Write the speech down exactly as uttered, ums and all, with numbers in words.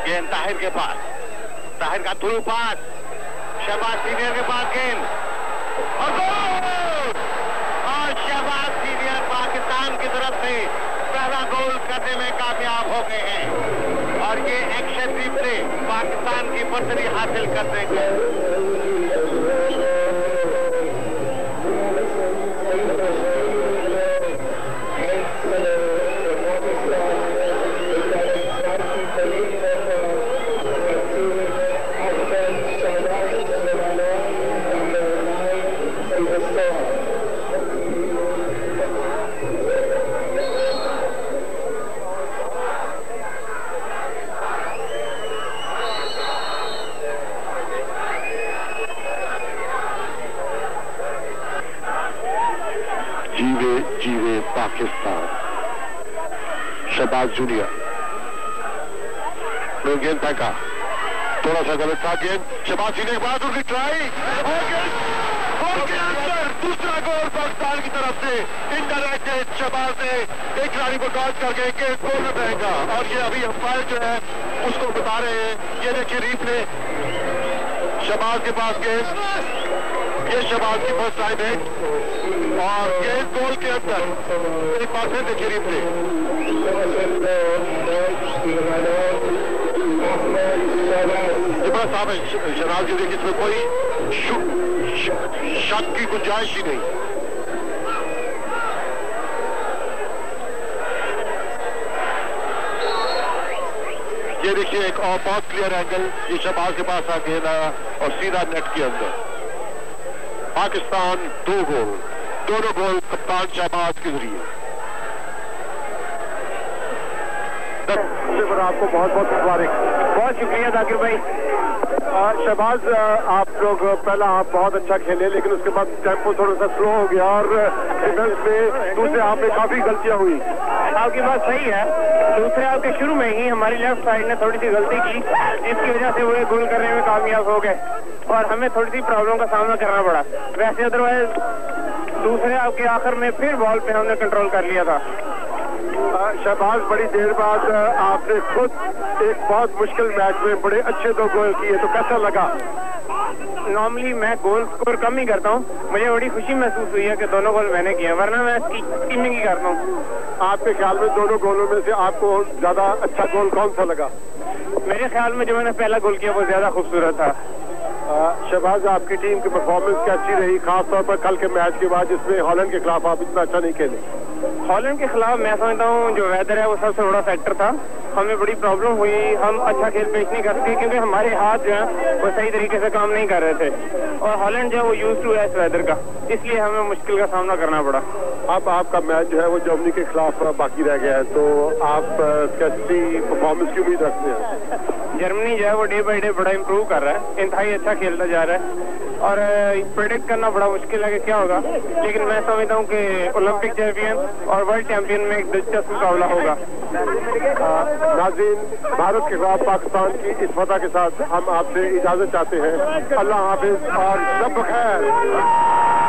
गेंद ताहिर के पास, ताहिर का थ्रू पास, शहबाज सीनियर के पास गेंद और गोल! और शहबाज सीनियर पाकिस्तान की तरफ से पहला गोल करने में कामयाब हो गए हैं और ये एक्शन रिप्ले पाकिस्तान की बर्तरी हासिल कर देंगे। जीवे जीवे पाकिस्तान। शहबाज जूनियर गेंद फेंका, थोड़ा सा गलत था गेंद, शहबाज सीनियर के बाद उनकी ट्राई और गेंद गोल के अंदर, दूसरा गोल पाकिस्तान की तरफ से। इनडायरेक्ट शहबाज ने एक खिलाड़ी को डॉज करके गेंद गोल में फेंका और ये अभी अंपायर जो है उसको बता रहे हैं, ये देखिए रिप्ले, शहबाज के पास गेंद, ये शहबाज की फर्स्ट टाइम है और गेंद गोल के अंदर। एक बार फिर देखिए रिप्ले, बड़ा साफ है शहनाज जी, देखिए इसमें कोई शक की गुंजाइश ही नहीं। ये देखिए एक और बहुत क्लियर एंगल, ये शहबाज के पास आ गेंद आया और सीधा नेट के अंदर। पाकिस्तान दो गोल, दोनों गोल कप्तान शहबाज के जरिए। आपको बहुत बहुत मुबारक। बहुत शुक्रिया जाकिर भाई। शहबाज, आप लोग पहला आप बहुत अच्छा खेले, लेकिन उसके बाद टेम्पो थोड़ा सा स्लो हो गया और डिफेंस में दूसरे हाफ में काफी गलतियां हुई। आपकी बात सही है, दूसरे हाफ के शुरू में ही हमारी लेफ्ट साइड ने थोड़ी सी गलती की, जिसकी वजह से वो गोल करने में कामयाब हो गए और हमें थोड़ी सी प्रॉब्लम का सामना करना पड़ा। वैसे अदरवाइज दूसरे हाफ के आखिर में फिर बॉल पे हमने कंट्रोल कर लिया था। शहबाज, बड़ी देर बाद आपने खुद एक बहुत मुश्किल मैच में बड़े अच्छे दो गोल किए, तो कैसा लगा? नॉर्मली मैं गोल स्कोर कम ही करता हूँ, मुझे बड़ी खुशी महसूस हुई है कि दोनों गोल मैंने किए, वरना मैं स्कीमिंग ही करता हूँ। आपके ख्याल में दोनों गोलों में से आपको ज्यादा अच्छा गोल कौन सा लगा? मेरे ख्याल में जो मैंने पहला गोल किया वो ज्यादा खूबसूरत था। शहबाज, आपकी टीम की परफॉर्मेंस कैसी रही, खासतौर पर कल के मैच के बाद जिसमें हॉलैंड के खिलाफ आप इतना अच्छा नहीं खेले? हॉलैंड के खिलाफ मैं समझता हूँ जो वेदर है वो सबसे बड़ा फैक्टर था। हमें बड़ी प्रॉब्लम हुई, हम अच्छा खेल पेश नहीं कर सके क्योंकि हमारे हाथ जो है वो सही तरीके से काम नहीं कर रहे थे और हॉलैंड जो है वो यूज टू है इस वेदर का, इसलिए हमें मुश्किल का सामना करना पड़ा। अब आपका मैच जो है वो जर्मनी के खिलाफ बाकी रह गया है, तो आप कैसी परफॉर्मेंस की उम्मीद रखते हैं? जर्मनी जो है वो डे बाई डे बड़ा इम्प्रूव कर रहा है, इंतहाई अच्छा खेलता जा रहा है और प्रेडिक्ट करना बड़ा मुश्किल है कि क्या होगा, लेकिन मैं समझता हूँ कि ओलंपिक चैंपियन और वर्ल्ड चैंपियन में एक दिलचस्प मुकाबला होगा। नाज़रीन, भारत के खिलाफ पाकिस्तान की इस फतह के साथ हम आपसे इजाजत चाहते हैं। अल्लाह हाफिज और सब खैर।